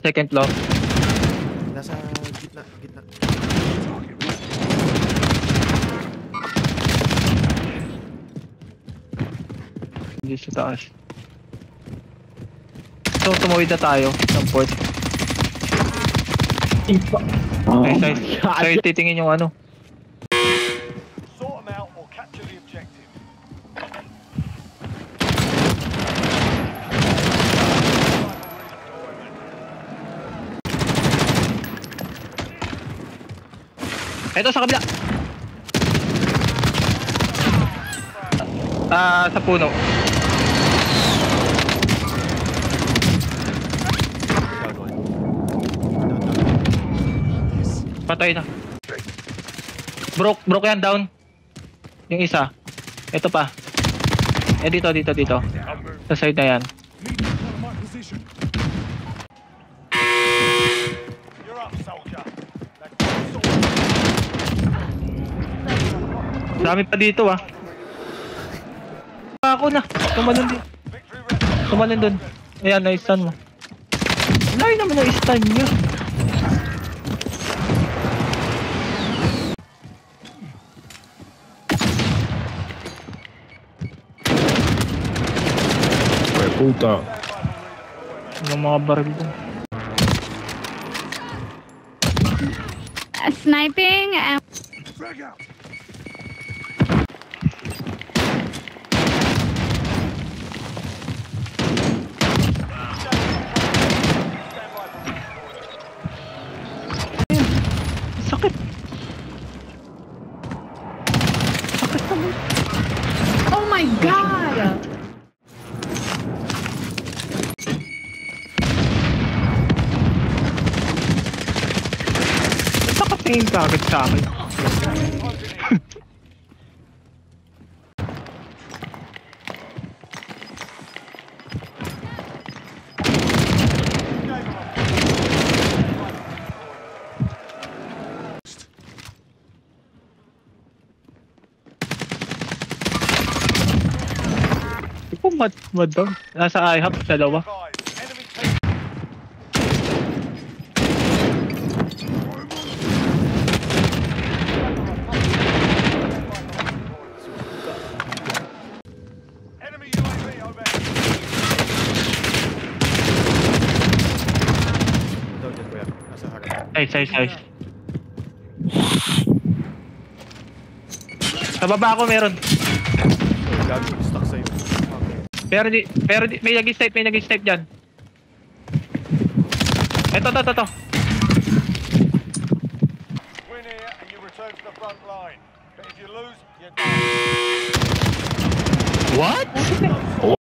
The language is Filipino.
Second floor. Nasa gitna. Hindi sa taas. So, tumawid na tayo ng port. Okay, sa'yo titingin yung ano. Sort them out or capture the objective. Ito sa kabila. Sa puno. Patay na. Broke yan, down. Yung isa. Ito pa. Dito. Sa side na yan. You're up, soldier. Marami pa dito Ako na. Tumalon dun. Ayan, na-stun mo. Layo naman na-stun nyo. Puta. Yung mga baril dun. Sniping and Sakit naman. oh my god! Nakatingin ka agad sa akin. Madam. Nasa IHOP, dalawa. Enemy team. Enemy UAV over. Daw dyan kuya. Nasa harap. Nice. Sa baba ako meron. Gago, stuck sa'yo. Pero di, may nag-snipe dyan. Ito. Win here and you return to the front line. But if you lose, you're done. What?